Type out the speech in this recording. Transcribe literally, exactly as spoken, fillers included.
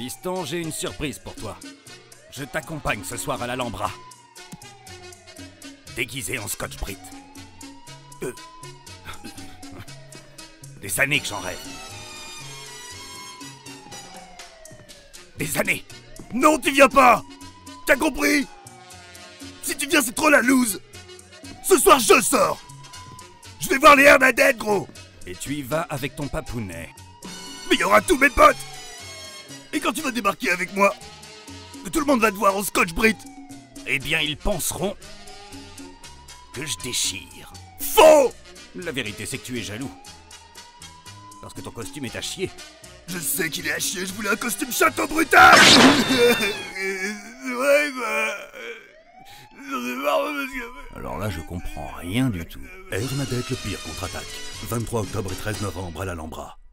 Fiston, j'ai une surprise pour toi. Je t'accompagne ce soir à l'Alhambra. Déguisé en Scotch-Brite. Euh... Des années que j'en rêve. Des années. Non, tu viens pas. T'as compris? Si tu viens, c'est trop la loose. Ce soir, je sors. Je vais voir les Hernadettes, gros. Et tu y vas avec ton papounet. Mais il y aura tous mes potes. Et quand tu vas débarquer avec moi, tout le monde va te voir en Scotch-Brite. Eh bien, ils penseront que je déchire. Faux! La vérité, c'est que tu es jaloux. Parce que ton costume est à chier. Je sais qu'il est à chier, je voulais un costume château brutal. C'est vrai, quoi. J'en ai marre, monsieur. Alors là, je comprends rien du tout. Hernadette, le pire contre-attaque. vingt-trois octobre et treize novembre à l'Alhambra.